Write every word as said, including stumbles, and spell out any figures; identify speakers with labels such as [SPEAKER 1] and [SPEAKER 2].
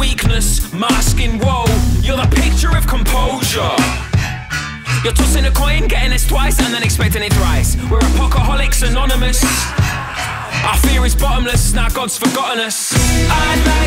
[SPEAKER 1] weakness, masking woe. You're the picture of composure. You're tossing a coin, getting this twice, and then expecting it thrice. We're apocalyptics anonymous. Our fear is bottomless, now God's forgotten us. I'd